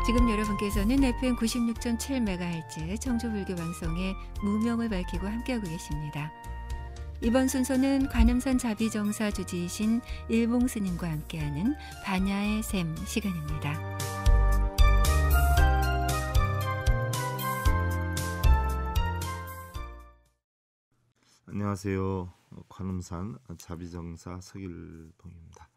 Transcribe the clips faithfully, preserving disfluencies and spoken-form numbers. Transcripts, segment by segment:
지금 여러분께서는 에프엠 구십육 점 칠 메가헤르츠 청주불교 방송의 무명을 밝히고 함께하고 계십니다. 이번 순서는 관음산 자비정사 주지이신 일봉 스님과 함께하는 반야의 샘 시간입니다. 안녕하세요. 관음산 자비정사 서길봉입니다.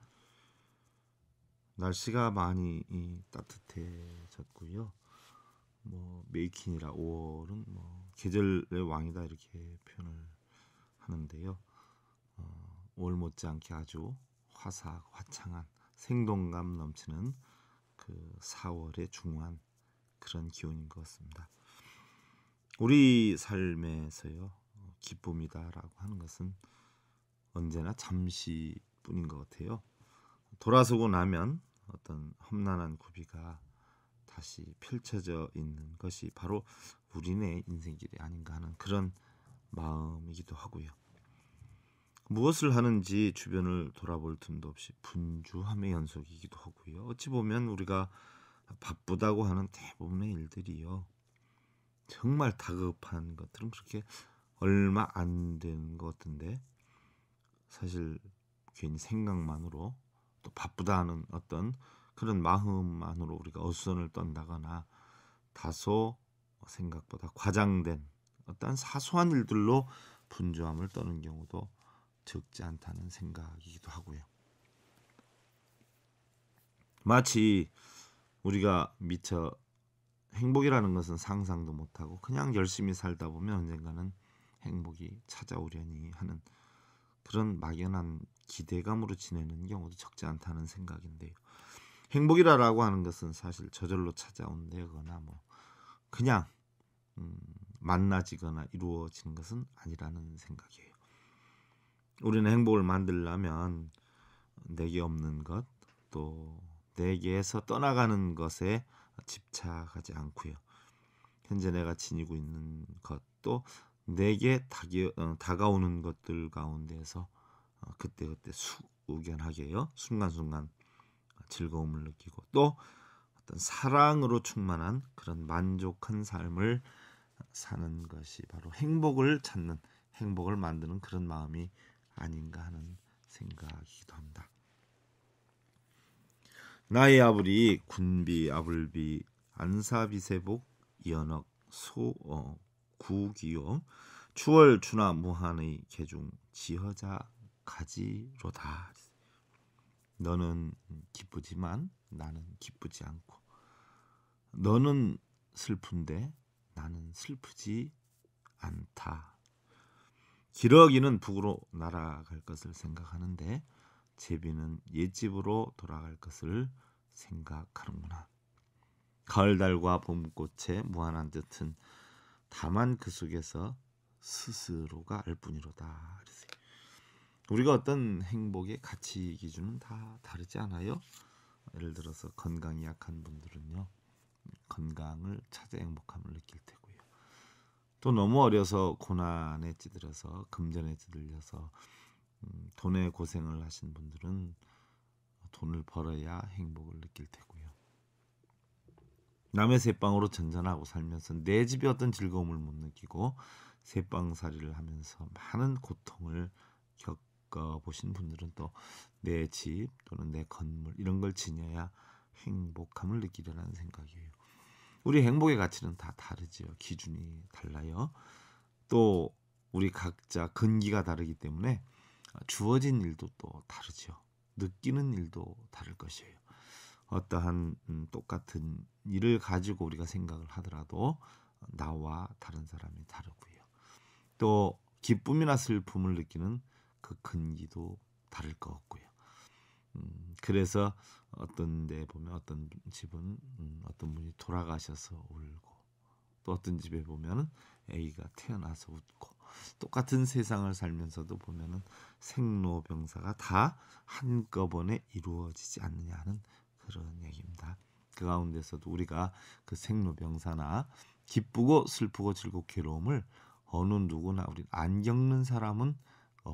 날씨가 많이 따뜻해졌고요. 뭐 메이킨이라 오월은 뭐 계절의 왕이다 이렇게 표현을 하는데요. 어, 오월 못지않게 아주 화사하고 화창한 생동감 넘치는 그 사월의 중후한 그런 기온인 것 같습니다. 우리 삶에서요, 기쁨이다라고 하는 것은 언제나 잠시뿐인 것 같아요. 돌아서고 나면 어떤 험난한 고비가 다시 펼쳐져 있는 것이 바로 우리네 인생길이 아닌가 하는 그런 마음이기도 하고요. 무엇을 하는지 주변을 돌아볼 틈도 없이 분주함의 연속이기도 하고요. 어찌 보면 우리가 바쁘다고 하는 대부분의 일들이요, 정말 다급한 것들은 그렇게 얼마 안 되는 것 같은데, 사실 괜히 생각만으로 또 바쁘다 하는 어떤 그런 마음만으로 우리가 어수선을 떤다거나 다소 생각보다 과장된 어떤 사소한 일들로 분주함을 떠는 경우도 적지 않다는 생각이기도 하고요. 마치 우리가 미처 행복이라는 것은 상상도 못하고 그냥 열심히 살다 보면 언젠가는 행복이 찾아오려니 하는 그런 막연한 기대감으로 지내는 경우도 적지 않다는 생각인데요. 행복이라고 하는 것은 사실 저절로 찾아온다거나 뭐 그냥 음, 만나지거나 이루어지는 것은 아니라는 생각이에요. 우리는 행복을 만들려면 내게 없는 것, 또 내게에서 떠나가는 것에 집착하지 않고요. 현재 내가 지니고 있는 것, 또 내게 다기, 어, 다가오는 것들 가운데서 어, 그때그때 숙견하게요, 순간순간 즐거움을 느끼고 또 어떤 사랑으로 충만한 그런 만족한 삶을 사는 것이 바로 행복을 찾는, 행복을 만드는 그런 마음이 아닌가 하는 생각이기도 합니다. 나의 아불이 군비, 아불비, 안사비세복, 이연억, 소, 어, 구기요, 추월, 추나, 무한의 개중, 지허자, 가지로다. 너는 기쁘지만 나는 기쁘지 않고, 너는 슬픈데 나는 슬프지 않다. 기러기는 북으로 날아갈 것을 생각하는데 제비는 옛집으로 돌아갈 것을 생각하는구나. 가을달과 봄꽃의 무한한 뜻은 다만 그 속에서 스스로가 알 뿐이로다. 우리가 어떤 행복의 가치 기준은 다 다르지 않아요? 예를 들어서 건강이 약한 분들은요, 건강을 찾아 행복함을 느낄 테고요. 또 너무 어려서 고난에 찌들어서 금전에 찌들려서 음, 돈에 고생을 하신 분들은 돈을 벌어야 행복을 느낄 테고요. 남의 새빵으로 전전하고 살면서 내 집에 어떤 즐거움을 못 느끼고 새빵살이를 하면서 많은 고통을 겪어보신 분들은 또 내 집 또는 내 건물 이런 걸 지녀야 행복함을 느끼려는 생각이에요. 우리 행복의 가치는 다 다르죠. 기준이 달라요. 또 우리 각자 근기가 다르기 때문에 주어진 일도 또 다르죠. 느끼는 일도 다를 것이에요. 어떠한 음, 똑같은 일을 가지고 우리가 생각을 하더라도 나와 다른 사람이 다르고요. 또 기쁨이나 슬픔을 느끼는 그 근기도 다를 것 같고요. 음, 그래서 어떤 데 보면 어떤 집은 음, 어떤 분이 돌아가셔서 울고, 또 어떤 집에 보면은 아기가 태어나서 웃고, 똑같은 세상을 살면서도 보면은 생로병사가 다 한꺼번에 이루어지지 않느냐는 그런 얘기입니다. 그 가운데서도 우리가 그 생로병사나 기쁘고 슬프고 즐겁고 괴로움을 어느 누구나 우리 안 겪는 사람은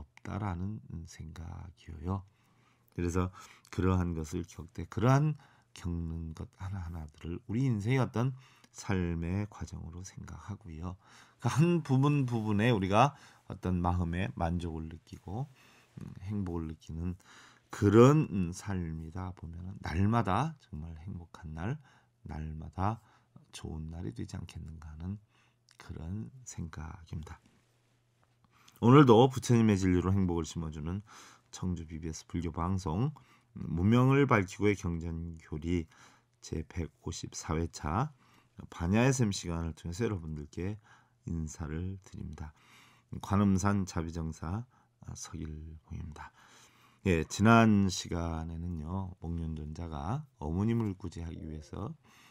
없다라는 생각이에요. 그래서 그러한 것을 겪되 그러한 겪는 것 하나하나들을 우리 인생의 어떤 삶의 과정으로 생각하고요. 그 한 부분 부분에 우리가 어떤 마음의 만족을 느끼고 음, 행복을 느끼는 그런 음, 삶이다 보면 날마다 정말 행복한 날, 날마다 좋은 날이 되지 않겠는가 하는 그런 생각입니다. 오늘도 부처님의 진리로 행복을 심어주는 청주 비비에스 불교 방송 무명을 밝히고의 경전교리 제백오십사 회차 반야의 샘 시간을 통해서 여러분들께 인사를 드립니다. 관음산 자비정사 서길봉입니다. 예, 지난 시간에는요, 목련존자가 어머님을 구제하기 위해서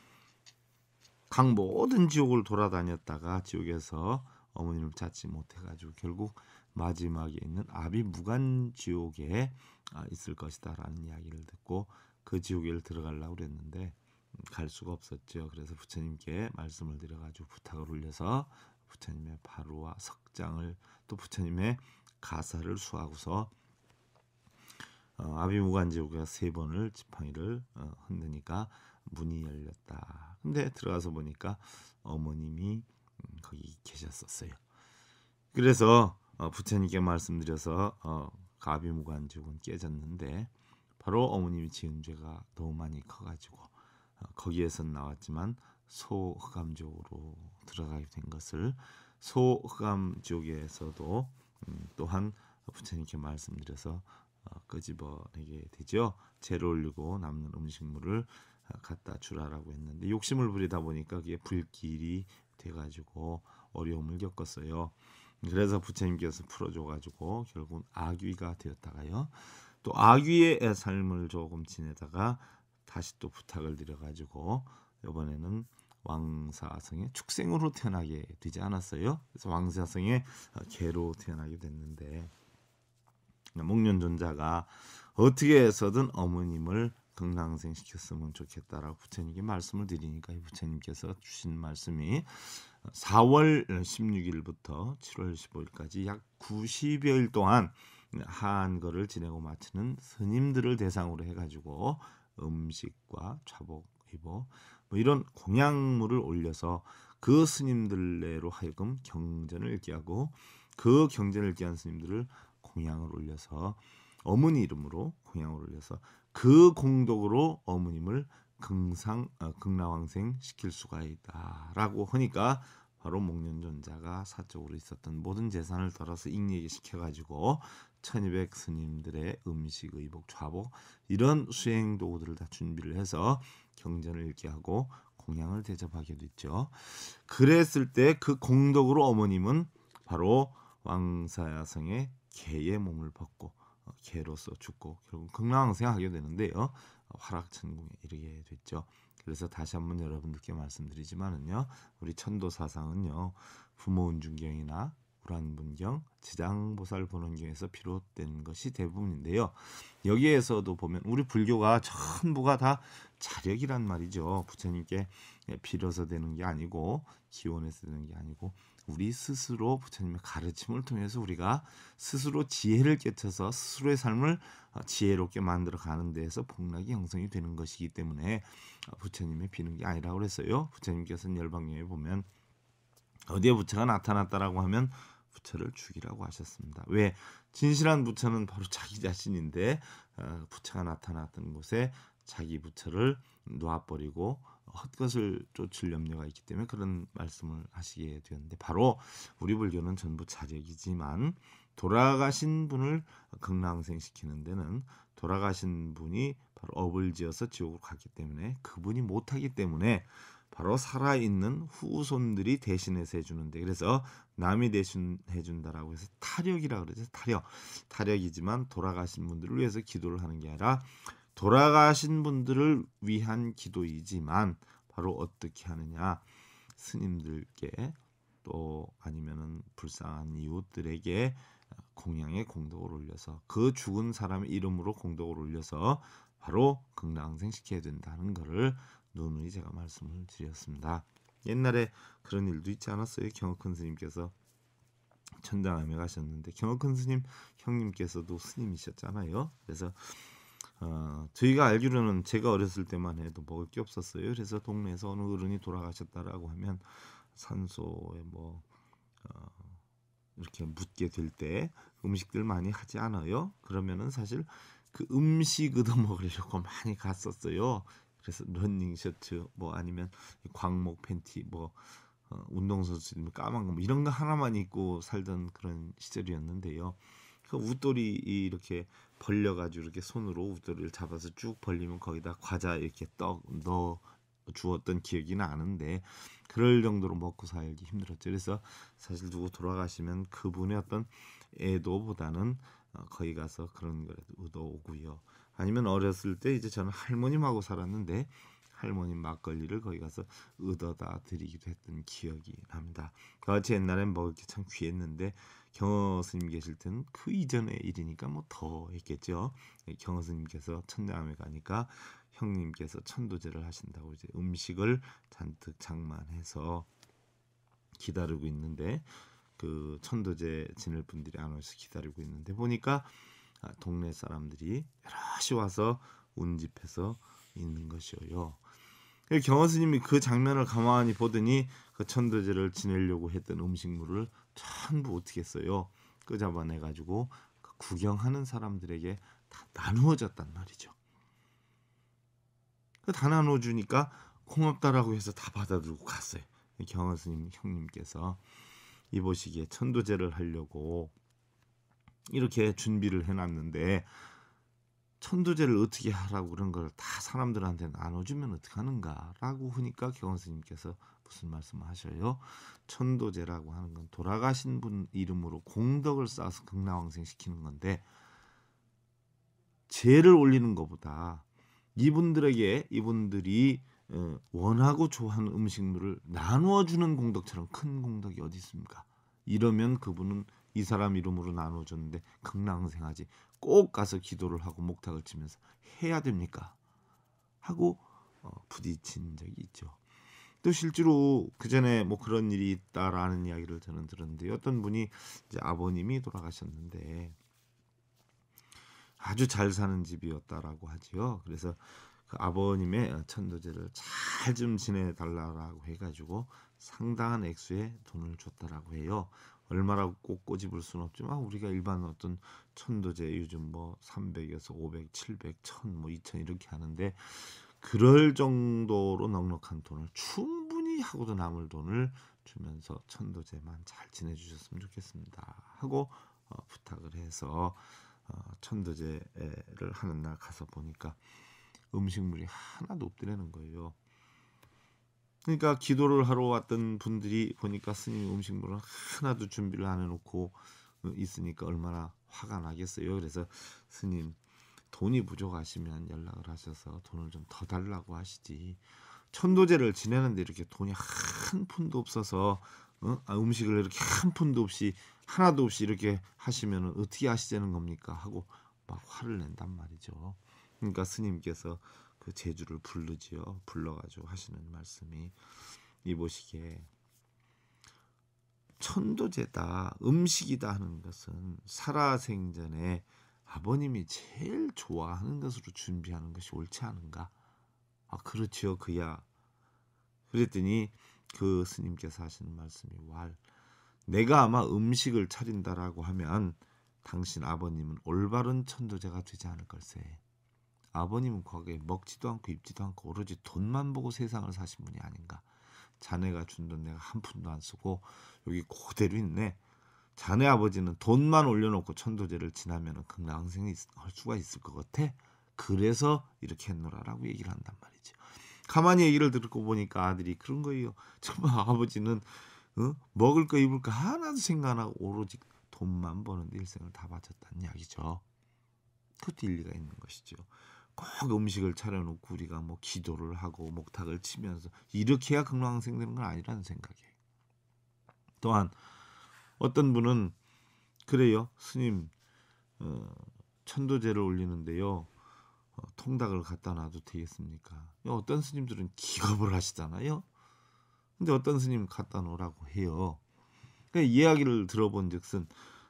각 모든 지옥을 돌아다녔다가 지옥에서 어머님을 찾지 못해가지고 결국 마지막에 있는 아비무간 지옥에 있을 것이다라는 이야기를 듣고 그 지옥에 들어가려고 그랬는데 갈 수가 없었죠. 그래서 부처님께 말씀을 드려가지고 부탁을 올려서 부처님의 바루와 석장을 또 부처님의 가사를 수하고서 어, 아비무간 지옥에 세 번을 지팡이를 어, 흔드니까 문이 열렸다. 근데 들어가서 보니까 어머님이 음, 거기 계셨었어요. 그래서 어, 부처님께 말씀드려서 어, 아비무간 지옥은 깨졌는데 바로 어머님이 지은 죄가 너무 많이 커가지고 어, 거기에선 나왔지만 소흑암지옥으로 들어가게 된 것을 소흑암지옥에서도 음, 또한 부처님께 말씀드려서 어, 끄집어내게 되죠. 재를 올리고 남는 음식물을 어, 갖다 주라라고 했는데 욕심을 부리다 보니까 그게 불길이 돼가지고 어려움을 겪었어요. 그래서 부처님께서 풀어줘가지고 결국 아귀가 되었다가요. 또 아귀의 삶을 조금 지내다가 다시 또 부탁을 드려가지고 이번에는 왕사성의 축생으로 태어나게 되지 않았어요. 그래서 왕사성의 개로 태어나게 됐는데 목련존자가 어떻게 해서든 어머님을 극락생시켰으면 좋겠다라고 부처님께 말씀을 드리니까 부처님께서 주신 말씀이 사월 십육일부터 칠월 십오일까지 약 구십여일 동안 한거를 지내고 마치는 스님들을 대상으로 해가지고 음식과 차복, 의복 뭐 이런 공양물을 올려서 그 스님들로 하여금 경전을 읽게 하고 그 경전을 읽게 한 스님들을 공양을 올려서 어머니 이름으로 공양을 올려서 그 공덕으로 어머님을 극상, 어, 극락왕생 시킬 수가 있다라고 하니까 바로 목련존자가 사적으로 있었던 모든 재산을 덜어서 잉여게 시켜가지고 천이백 스님들의 음식, 의복, 좌복 이런 수행 도구들을 다 준비를 해서 경전을 읽게 하고 공양을 대접하게 됐죠. 그랬을 때 그 공덕으로 어머님은 바로 왕사야성의 개의 몸을 벗고 개로서 죽고 결국 극락왕생하게 되는데요. 화락천궁에 이르게 됐죠. 그래서 다시 한번 여러분들께 말씀드리지만은요, 우리 천도사상은요, 부모운중경이나 우란분경, 지장보살본원경에서 비롯된 것이 대부분인데요. 여기에서도 보면 우리 불교가 전부가 다 자력이란 말이죠. 부처님께 빌어서 되는 게 아니고 기원해서 되는 게 아니고 우리 스스로 부처님의 가르침을 통해서 우리가 스스로 지혜를 깨쳐서 스스로의 삶을 지혜롭게 만들어가는 데에서 복락이 형성이 되는 것이기 때문에 부처님의 비는 게 아니라고 그랬어요. 부처님께서는 열방경에 보면 어디에 부처가 나타났다라고 하면 부처를 죽이라고 하셨습니다. 왜? 진실한 부처는 바로 자기 자신인데 부처가 나타났던 곳에 자기 부처를 놔버리고 헛것을 쫓을 염려가 있기 때문에 그런 말씀을 하시게 되었는데 바로 우리 불교는 전부 자력이지만 돌아가신 분을 극락생시키는 데는 돌아가신 분이 바로 업을 지어서 지옥으로 갔기 때문에 그분이 못하기 때문에 바로 살아있는 후손들이 대신해서 해주는데 그래서 남이 대신해준다라고 해서 타력이라고 그러죠. 타력. 타력이지만 돌아가신 분들을 위해서 기도를 하는 게 아니라 돌아가신 분들을 위한 기도이지만 바로 어떻게 하느냐 스님들께 또 아니면은 불쌍한 이웃들에게 공양의 공덕을 올려서 그 죽은 사람의 이름으로 공덕을 올려서 바로 극락생시켜야 된다는 것을 누누이 제가 말씀을 드렸습니다. 옛날에 그런 일도 있지 않았어요? 경옥큰 스님께서 천당함에 가셨는데 경옥큰 스님 형님께서도 스님이셨잖아요. 그래서 어, 저희가 알기로는 제가 어렸을 때만 해도 먹을 게 없었어요. 그래서 동네에서 어느 어른이 돌아가셨다라고 하면 산소에 뭐 어, 이렇게 묻게 될 때 음식들 많이 하지 않아요. 그러면은 사실 그 음식 얻어 먹으려고 많이 갔었어요. 그래서 러닝 셔츠 뭐 아니면 광목 팬티 뭐 어, 운동선수들 까만 거뭐 이런 거 하나만 입고 살던 그런 시절이었는데요. 그 웃돌이 이렇게 벌려가지고 이렇게 손으로 웃돌이를 잡아서 쭉 벌리면 거기다 과자 이렇게 떡 넣어 주었던 기억이 나는데 그럴 정도로 먹고 살기 힘들었죠. 그래서 사실 누구 돌아가시면 그분의 어떤 애도보다는 어, 거기 가서 그런 거라도 얻어오고요. 아니면 어렸을 때 이제 저는 할머님하고 살았는데 할머님 막걸리를 거기 가서 얻어다 드리기도 했던 기억이 납니다. 같이 옛날엔 먹을 게 참 귀했는데 경허 스님 계실 때는 그 이전의 일이니까 뭐 더 했겠죠. 경허 스님께서 천남에 가니까 형님께서 천도제를 하신다고 이제 음식을 잔뜩 장만해서 기다리고 있는데 그 천도제 지낼 분들이 안 와서 기다리고 있는데 보니까 동네 사람들이 여럿이 와서 운집해서 있는 것이요. 경허 스님이 그 장면을 가만히 보더니 그 천도제를 지내려고 했던 음식물을 전부 어떻게 했어요? 끄잡아내 가지고 그 구경하는 사람들에게 다 나누어졌단 말이죠. 그 다 나눠주니까 고맙다라고 해서 다 받아들고 갔어요. 경허 스님 형님께서 이보시기에 천도제를 하려고 이렇게 준비를 해놨는데 천도제를 어떻게 하라고 그런 걸 다 사람들한테 나눠주면 어떡하는가라고 하니까 경허 스님께서 무슨 말씀을 하셔요? 천도제라고 하는 건 돌아가신 분 이름으로 공덕을 쌓아서 극락왕생시키는 건데 제를 올리는 것보다 이분들에게 이분들이 원하고 좋아하는 음식물을 나누어주는 공덕처럼 큰 공덕이 어디 있습니까? 이러면 그분은 이 사람 이름으로 나눠줬는데 극락왕생하지 꼭 가서 기도를 하고 목탁을 치면서 해야 됩니까? 하고 어, 부딪힌 적이 있죠. 또 실제로 그 전에 뭐 그런 일이 있다라는 이야기를 저는 들었는데 어떤 분이 이제 아버님이 돌아가셨는데 아주 잘 사는 집이었다라고 하지요. 그래서 그 아버님의 천도제를 잘 좀 지내달라고 해가지고 상당한 액수의 돈을 줬다라고 해요. 얼마라고 꼭 꼬집을 수는 없지만 우리가 일반 어떤 천도제 요즘 뭐 삼백에서 오백, 칠백, 천, 뭐 이천 이렇게 하는데 그럴 정도로 넉넉한 돈을 충분히 하고도 남을 돈을 주면서 천도제만 잘 지내주셨으면 좋겠습니다 하고 어, 부탁을 해서 어, 천도제를 하는 날 가서 보니까 음식물이 하나도 없더라는 거예요. 그러니까 기도를 하러 왔던 분들이 보니까 스님 음식물을 하나도 준비를 안 해놓고 있으니까 얼마나 화가 나겠어요. 그래서 스님 돈이 부족하시면 연락을 하셔서 돈을 좀 더 달라고 하시지. 천도제를 지내는데 이렇게 돈이 한 푼도 없어서 어? 아, 음식을 이렇게 한 푼도 없이 하나도 없이 이렇게 하시면 어떻게 하시자는 겁니까? 하고 막 화를 낸단 말이죠. 그러니까 스님께서 그 제주를 부르지요. 불러가지고 하시는 말씀이 이보시기에 천도제다 음식이다 하는 것은 살아생전에 아버님이 제일 좋아하는 것으로 준비하는 것이 옳지 않은가? 아 그렇지요 그야. 그랬더니 그 스님께서 하시는 말씀이 왈 내가 아마 음식을 차린다라고 하면 당신 아버님은 올바른 천도제가 되지 않을 걸세. 아버님은 거기에 먹지도 않고 입지도 않고 오로지 돈만 보고 세상을 사신 분이 아닌가. 자네가 준 돈 내가 한 푼도 안 쓰고 여기 그대로 있네. 자네 아버지는 돈만 올려놓고 천도제를 지나면 극락왕생이 할 수가 있을 것 같아. 그래서 이렇게 했노라라고 얘기를 한단 말이죠. 가만히 얘기를 듣고 보니까 아들이 그런 거예요. 정말 아버지는 어? 먹을 거 입을 거 하나도 생각 안 하고 오로지 돈만 버는데 일생을 다 바쳤다는 이야기죠. 그것도 일리가 있는 것이죠. 꼭 음식을 차려놓고 우리가 뭐 기도를 하고 목탁을 치면서 이렇게 해야 극락왕생 되는 건 아니라는 생각이에요. 또한 어떤 분은 그래요. 스님 어, 천도제를 올리는데요. 어, 통닭을 갖다 놔도 되겠습니까? 어떤 스님들은 기겁을 하시잖아요. 근데 어떤 스님 갖다 놓으라고 해요. 그러니까 이야기를 들어본 즉슨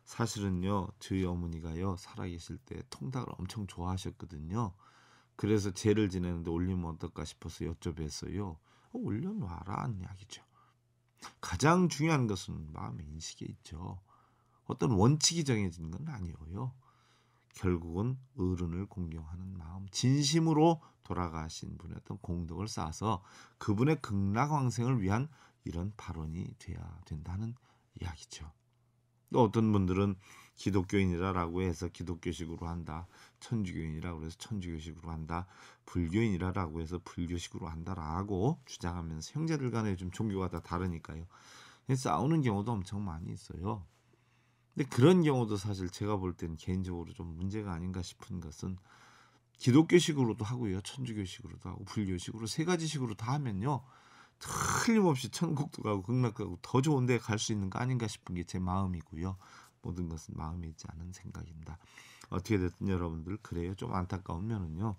사실은요, 저희 어머니가요 살아계실 때 통닭을 엄청 좋아하셨거든요. 그래서 제를 지내는데 올리면 어떨까 싶어서 여쭤뵀어요. 어, 올려놔라는 이야기죠. 가장 중요한 것은 마음의 인식에 있죠. 어떤 원칙이 정해진 건 아니에요. 결국은 어른을 공경하는 마음, 진심으로 돌아가신 분의 어떤 공덕을 쌓아서 그분의 극락왕생을 위한 이런 발언이 돼야 된다는 이야기죠. 또 어떤 분들은 기독교인이라고 해서 기독교식으로 한다, 천주교인이라고 해서 천주교식으로 한다, 불교인이라고 해서 불교식으로 한다라고 주장하면서 형제들 간에 좀 종교가 다 다르니까요, 싸우는 경우도 엄청 많이 있어요. 근데 그런 경우도 사실 제가 볼 때는 개인적으로 좀 문제가 아닌가 싶은 것은, 기독교식으로도 하고요, 천주교식으로도 하고 불교식으로 세 가지식으로 다 하면요, 틀림없이 천국도 가고 극락도 가고 더 좋은 데 갈 수 있는 거 아닌가 싶은 게 제 마음이고요. 모든 것은 마음에 있지 않은 생각입니다. 어떻게 됐든 여러분들 그래요. 좀 안타까운 면은요,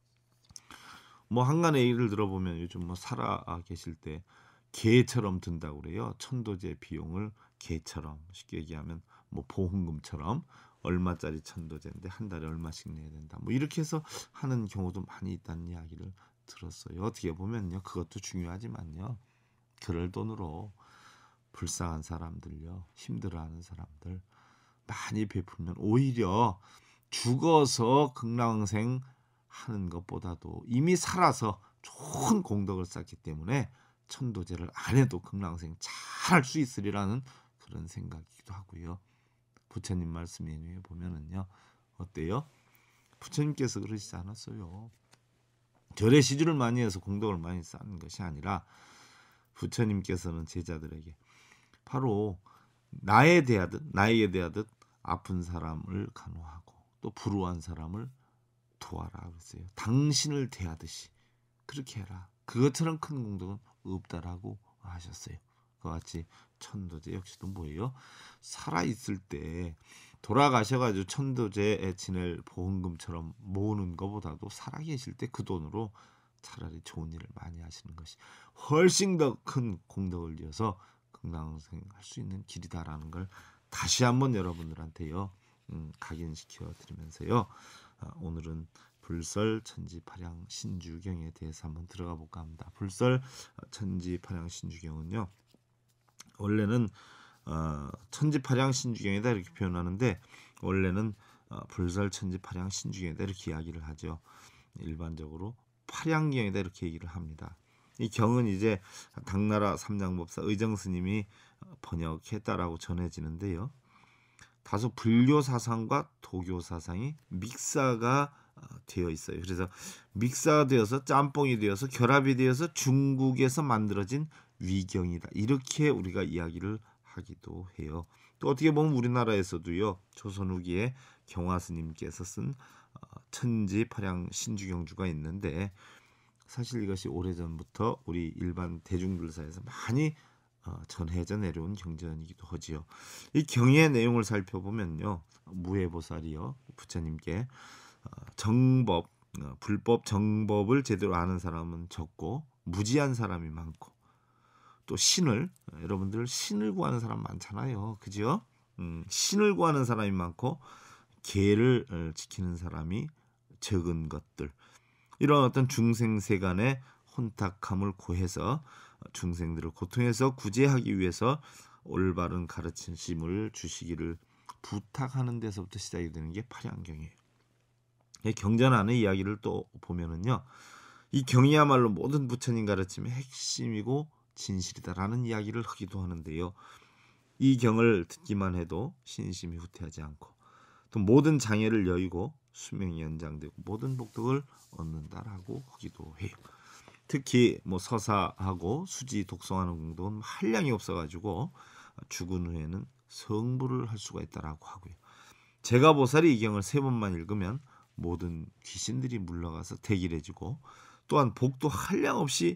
뭐 한간에 예를 들어보면 요즘 뭐 살아 계실 때 개처럼 든다고 그래요. 천도제 비용을 개처럼, 쉽게 얘기하면 뭐 보험금처럼 얼마짜리 천도제인데 한 달에 얼마씩 내야 된다, 뭐 이렇게 해서 하는 경우도 많이 있다는 이야기를 들었어요. 어떻게 보면요, 그것도 중요하지만요, 그럴 돈으로 불쌍한 사람들요, 힘들어하는 사람들 많이 베풀면 오히려 죽어서 극락생 하는 것보다도 이미 살아서 좋은 공덕을 쌓기 때문에 천도제를 안 해도 극락생 잘 할 수 있으리라는 그런 생각이기도 하고요. 부처님 말씀에 보면은요, 어때요? 부처님께서 그러시지 않았어요. 절에 시주를 많이 해서 공덕을 많이 쌓는 것이 아니라, 부처님께서는 제자들에게 바로 나에 대하듯 나에게 대하듯 아픈 사람을 간호하고 또 불우한 사람을 도와라 그랬어요. 당신을 대하듯이 그렇게 해라. 그것처럼 큰 공덕은 없다라고 하셨어요. 그와 같이 천도제 역시도 뭐예요? 살아있을 때 돌아가셔가지고 천도제에 지낼 보험금처럼 모으는 것보다도 살아계실 때 그 돈으로 차라리 좋은 일을 많이 하시는 것이 훨씬 더 큰 공덕을 이어서 극락생 할 수 있는 길이다라는 걸 다시 한번 여러분들한테요, 음, 각인시켜 드리면서요, 아, 오늘은 불설 천지파량 신주경에 대해서 한번 들어가 볼까 합니다. 불설 천지파량 신주경은요, 원래는 어, 천지파량 신주경이다 이렇게 표현하는데, 원래는 어, 불설 천지파량 신주경이다 이렇게 이야기를 하죠. 일반적으로 파량경이다 이렇게 얘기를 합니다. 이 경은 이제 당나라 삼장법사 의정스님이 번역했다라고 전해지는데요, 다소 불교 사상과 도교 사상이 믹사가 되어 있어요. 그래서 믹사되어서 짬뽕이 되어서 결합이 되어서 중국에서 만들어진 위경이다, 이렇게 우리가 이야기를 하기도 해요. 또 어떻게 보면 우리나라에서도요, 조선 후기에 경화스님께서 쓴 천지파량 신주경주가 있는데, 사실 이것이 오래전부터 우리 일반 대중들 사이에서 많이 어, 전해져 내려온 경전이기도 하지요. 이 경의 내용을 살펴보면요, 무해보살이요, 부처님께 어, 정법, 어, 불법 정법을 제대로 아는 사람은 적고 무지한 사람이 많고, 또 신을, 어, 여러분들 신을 구하는 사람 많잖아요, 그죠? 음, 신을 구하는 사람이 많고 계를 어, 지키는 사람이 적은 것들, 이런 어떤 중생세간의 혼탁함을 고해서 중생들을 고통에서 구제하기 위해서 올바른 가르침을 주시기를 부탁하는 데서부터 시작이 되는 게 파량경이에요. 경전 안의 이야기를 또 보면은요, 이 경이야말로 모든 부처님 가르침의 핵심이고 진실이다라는 이야기를 하기도 하는데요, 이 경을 듣기만 해도 신심이 후퇴하지 않고 또 모든 장애를 여의고 수명이 연장되고 모든 복덕을 얻는다라고 하기도 해요. 특히 뭐 서사하고 수지 독송하는 공덕은 한량이 없어가지고 죽은 후에는 성불을 할 수가 있다라고 하고요. 제가보살이 이 경을 세 번만 읽으면 모든 귀신들이 물러가서 대길해지고 또한 복도 한량 없이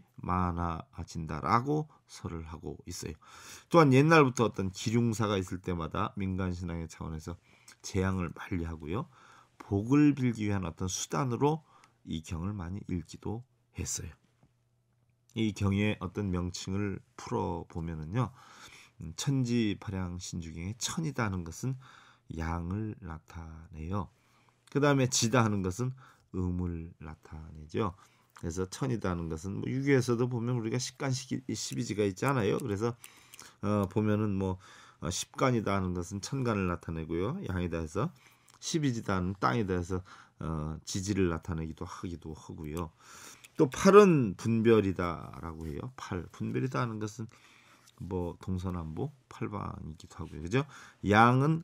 많아진다라고 설을 하고 있어요. 또한 옛날부터 어떤 기륭사가 있을 때마다 민간신앙의 차원에서 재앙을 관리하고요, 복을 빌기 위한 어떤 수단으로 이 경을 많이 읽기도 했어요. 이 경의 어떤 명칭을 풀어보면은요, 음, 천지파량신주경에 천이다 하는 것은 양을 나타내요. 그 다음에 지다 하는 것은 음을 나타내죠. 그래서 천이다 하는 것은 뭐 유교에서도 보면 우리가 십간 십이지가 있잖아요. 그래서 어, 보면은 뭐 어, 십간이다 하는 것은 천간을 나타내고요. 양이다 해서 십이지다 하는 땅이다 해서 어, 지지를 나타내기도 하기도 하고요. 또 팔은 분별이다라고 해요. 팔 분별이다 하는 것은 뭐 동서남북 팔방이기도 하고요. 그죠? 양은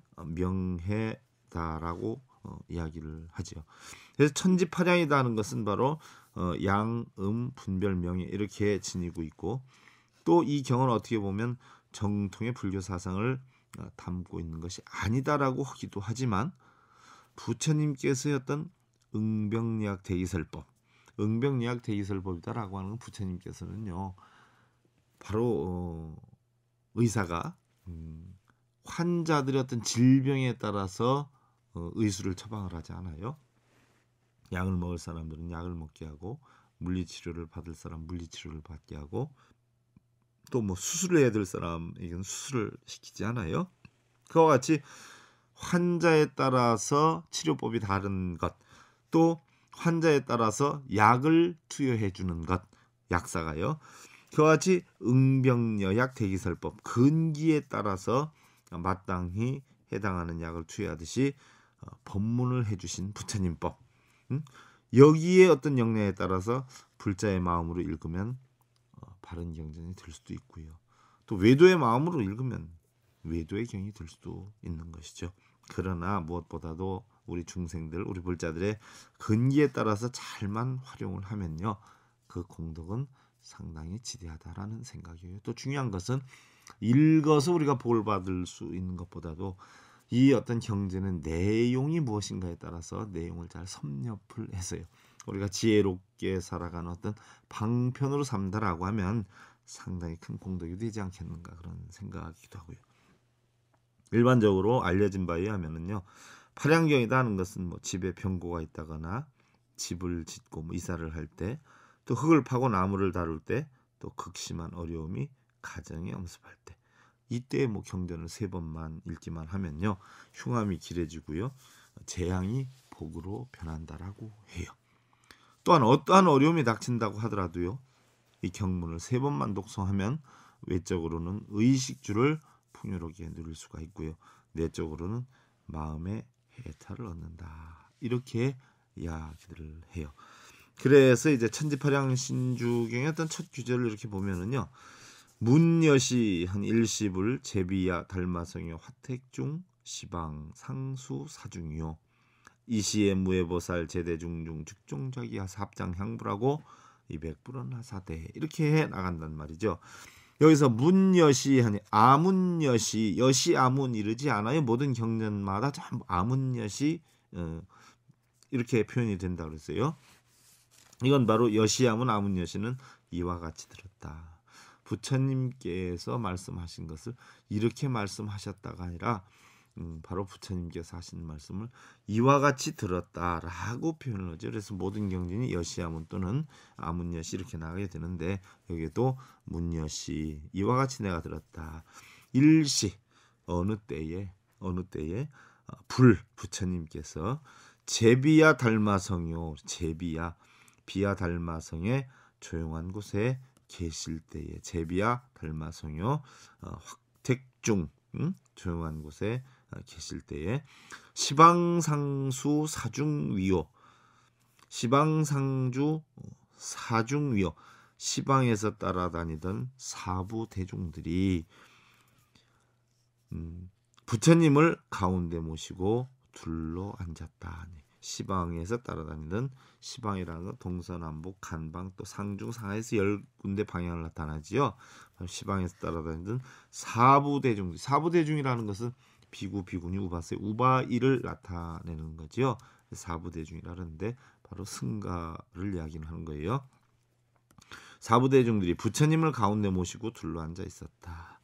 명해다라고 어, 이야기를 하죠. 그래서 천지파량이다 하는 것은 바로 어, 양, 음, 분별, 명예 이렇게 지니고 있고 또 이 경은 어떻게 보면 정통의 불교 사상을 어, 담고 있는 것이 아니다라고 하기도 하지만 부처님께서의 어떤 응병리학 대기설법, 응병리학 대기설법이다라고 하는 부처님께서는요. 바로 어, 의사가 음, 환자들의 어떤 질병에 따라서 어, 의술을 처방을 하지 않아요. 약을 먹을 사람들은 약을 먹게 하고 물리치료를 받을 사람 물리치료를 받게 하고 또 뭐 수술을 해야 될 사람에게는 수술을 시키지 않아요. 그와 같이 환자에 따라서 치료법이 다른 것, 또 환자에 따라서 약을 투여해 주는 것, 약사가요. 그와 같이 응병여약 대기설법, 근기에 따라서 마땅히 해당하는 약을 투여하듯이 어, 법문을 해주신 부처님법, 음? 여기에 어떤 역량에 따라서 불자의 마음으로 읽으면 어, 바른 경전이 될 수도 있고요. 또 외도의 마음으로 읽으면 외도의 경이 될 수도 있는 것이죠. 그러나 무엇보다도 우리 중생들, 우리 불자들의 근기에 따라서 잘만 활용을 하면요, 그 공덕은 상당히 지대하다라는 생각이에요. 또 중요한 것은 읽어서 우리가 복을 받을 수 있는 것보다도 이 어떤 경제는 내용이 무엇인가에 따라서 내용을 잘 섭렵을 해서요. 우리가 지혜롭게 살아가는 어떤 방편으로 삼다라고 하면 상당히 큰 공덕이 되지 않겠는가 그런 생각이기도 하고요. 일반적으로 알려진 바에 의하면은요, 팔양경이다 하는 것은 뭐 집에 병고가 있다거나 집을 짓고 뭐 이사를 할 때, 또 흙을 파고 나무를 다룰 때, 또 극심한 어려움이 가정에 엄습할 때, 이때 뭐 경전을 세 번만 읽기만 하면요, 흉함이 길해지고요, 재앙이 복으로 변한다라고 해요. 또한 어떠한 어려움이 닥친다고 하더라도요, 이 경문을 세 번만 독송하면 외적으로는 의식주를 풍요롭게 누릴 수가 있고요, 내적으로는 마음의 해탈을 얻는다. 이렇게 이야기들을 해요. 그래서 이제 천지파량신주경의 어떤 첫 규제를 이렇게 보면은요, 문여시 한 일십을 제비야 달마성여 화택중 시방 상수 사중이요 이시의 무해보살 제대중중 즉종자기하 합장향불하고 이백불은 하사대 이렇게 해 나간단 말이죠. 여기서 문여시 하니 아문여시, 여시 아문 이르지 않아요. 모든 경전마다 전부 아문여시 어, 이렇게 표현이 된다고 그랬어요. 이건 바로 여시아문 아문여시는 이와 같이 들었다. 부처님께서 말씀하신 것을 이렇게 말씀하셨다가 아니라 음, 바로 부처님께서 하신 말씀을 이와 같이 들었다라고 표현을 하죠. 그래서 모든 경전이 여시아문 또는 아문여시 이렇게 나가게 되는데, 여기에도 문여시 이와 같이 내가 들었다. 일시 어느 때에 어느 때에 어, 불 부처님께서 제비야 달마성요, 제비야 비야 달마성의 조용한 곳에 계실 때에, 제비야 달마성요 어, 확택중 음? 조용한 곳에 어, 계실 때에 시방상수 사중위요, 시방상주 사중위요, 시방에서 따라다니던 사부 대중들이 음, 부처님을 가운데 모시고 둘러 앉았다. 시방에서 따라다니던, 시방이라는 건 동서남북 간방 또 상중 상하에서 열 군데 방향을 나타나지요. 시방에서 따라다니던 사부대중, 사부대중이라는 것은 비구 비구니 우바세 우바이를 나타내는 거지요. 사부대중이라는데 바로 승가를 이야기를 하는 거예요. 사부대중들이 부처님을 가운데 모시고 둘러 앉아 있었다.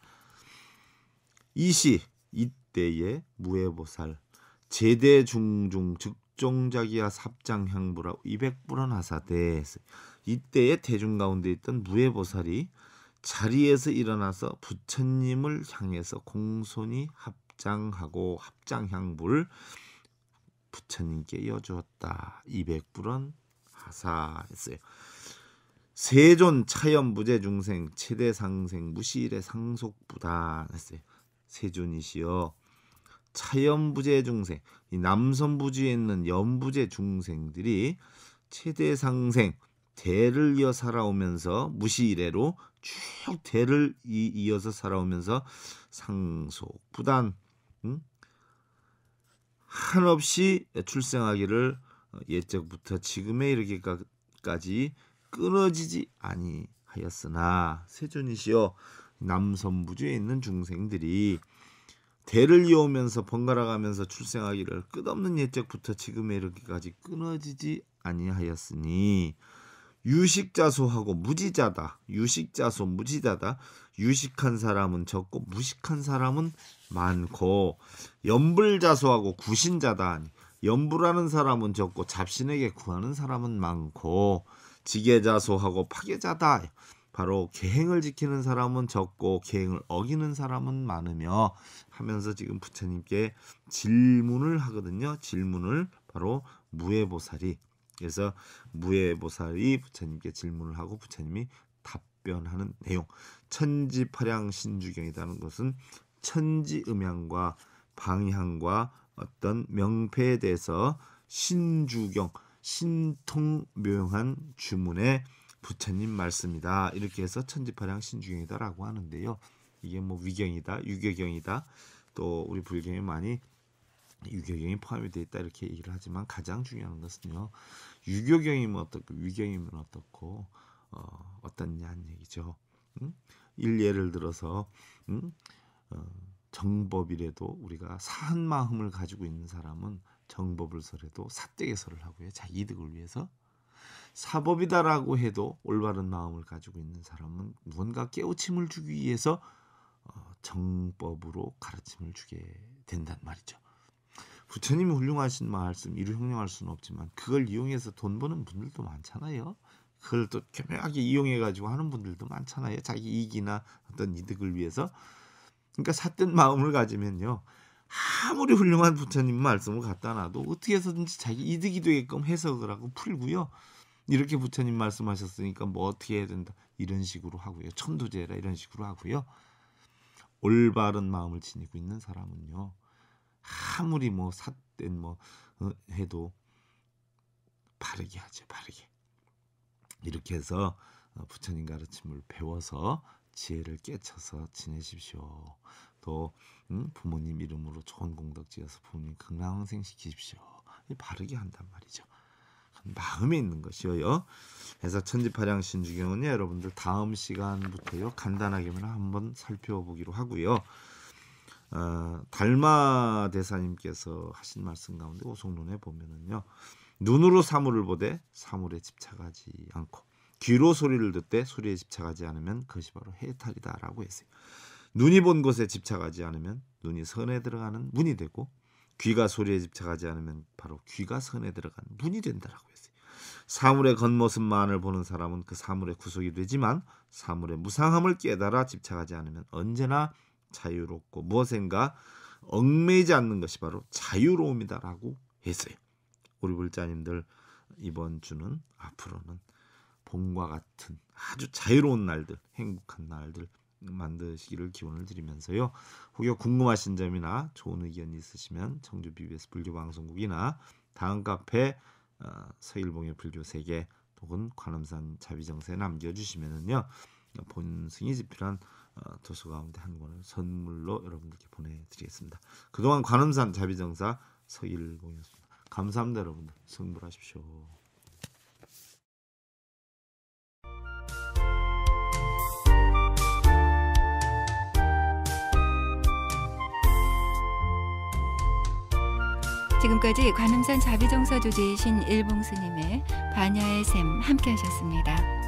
이시 이때에 무해보살 제대중중 즉종자기야 삽장향부라 이백불원 하사대, 이때에 대중 가운데 있던 무해보살이 자리에서 일어나서 부처님을 향해서 공손히 합장하고 합장향불 부처님께 여주었다. 이백 불원 하사했어요. 세존 차염부재 중생 최대상생 무시일의 상속부단 했어요. 세존이시여 차염부재 중생, 이 남선부지에 있는 염부재 중생들이 최대상생 대를 이어 살아오면서 무시일애로 쭉 대를 이어서 살아오면서 상속부단 음? 한없이 출생하기를 옛적부터 지금에 이르기까지 끊어지지 아니하였으나 세존이시여 남선부주에 있는 중생들이 대를 이어오면서 번갈아가면서 출생하기를 끝없는 옛적부터 지금에 이르기까지 끊어지지 아니하였으니 유식자소하고 무지자다. 유식자소 무지자다. 유식한 사람은 적고 무식한 사람은 많고 염불자소하고 구신자다. 염불하는 사람은 적고 잡신에게 구하는 사람은 많고 지계자소하고 파괴자다. 바로 계행을 지키는 사람은 적고 계행을 어기는 사람은 많으며 하면서 지금 부처님께 질문을 하거든요. 질문을 바로 무해보살이 그래서 무해보살이 부처님께 질문을 하고 부처님이 답변하는 내용. 천지파량 신주경이라는 것은 천지음향과 방향과 어떤 명패에 대해서 신주경, 신통묘용한 주문의 부처님 말씀이다. 이렇게 해서 천지파량 신주경이다라고 하는데요. 이게 뭐 위경이다, 유교경이다. 또 우리 불경에 많이 유교경이 포함이 되어 있다 이렇게 얘기를 하지만 가장 중요한 것은요. 유교경이면 어떻고 위경이면 어떻고 어, 어떻냐는 얘기죠. 음? 일예를 들어서 음? 어, 정법이라도 우리가 사한 마음을 가지고 있는 사람은 정법을 설해도 사되게 설을 하고요. 자기 이득을 위해서. 사법이다라고 해도 올바른 마음을 가지고 있는 사람은 무언가 깨우침을 주기 위해서 어, 정법으로 가르침을 주게 된단 말이죠. 부처님이 훌륭하신 말씀 이루 형용할 수는 없지만 그걸 이용해서 돈 버는 분들도 많잖아요. 그걸 또 교묘하게 이용해가지고 하는 분들도 많잖아요. 자기 이익이나 어떤 이득을 위해서. 그러니까 삿된 마음을 가지면요. 아무리 훌륭한 부처님 말씀을 갖다 놔도 어떻게 해서든지 자기 이득이 되게끔 해석을 하고 풀고요. 이렇게 부처님 말씀하셨으니까 뭐 어떻게 해야 된다. 이런 식으로 하고요. 천도제라 이런 식으로 하고요. 올바른 마음을 지니고 있는 사람은요. 아무리 뭐 삿된 뭐 어, 해도 바르게 하죠. 바르게. 이렇게 해서 부처님 가르침을 배워서 지혜를 깨쳐서 지내십시오. 또 음, 부모님 이름으로 좋은 공덕 지어서 부모님 극락왕생 시키십시오. 바르게 한단 말이죠. 마음에 있는 것이요. 그래서 천지파량 신주경은 여러분들 다음 시간부터요 간단하게만 한번 살펴보기로 하고요. 어, 달마 대사님께서 하신 말씀 가운데 오송론에 보면은요. 눈으로 사물을 보되 사물에 집착하지 않고 귀로 소리를 듣되 소리에 집착하지 않으면 그것이 바로 해탈이다라고 했어요. 눈이 본 곳에 집착하지 않으면 눈이 선에 들어가는 문이 되고 귀가 소리에 집착하지 않으면 바로 귀가 선에 들어가는 문이 된다라고 했어요. 사물의 겉모습만을 보는 사람은 그 사물의 구속이 되지만 사물의 무상함을 깨달아 집착하지 않으면 언제나 자유롭고 무엇인가 얽매이지 않는 것이 바로 자유로움이다라고 했어요. 우리 불자님들 이번 주는 앞으로는 봄과 같은 아주 자유로운 날들, 행복한 날들 만드시기를 기원을 드리면서요. 혹여 궁금하신 점이나 좋은 의견이 있으시면 청주 비비에스 불교방송국이나 다음 카페 어, 서일봉의 불교세계 혹은 관음산 자비정사에 남겨주시면은요. 본승이 집필한 어, 도서 가운데 한 권을 선물로 여러분들께 보내드리겠습니다. 그동안 관음산 자비정사 서일봉이었습니다. 감사합니다. 여러분들 성불하십시오. 지금까지 관음산 자비정사 주제이신 일봉스님의 반야의 샘 함께 하셨습니다.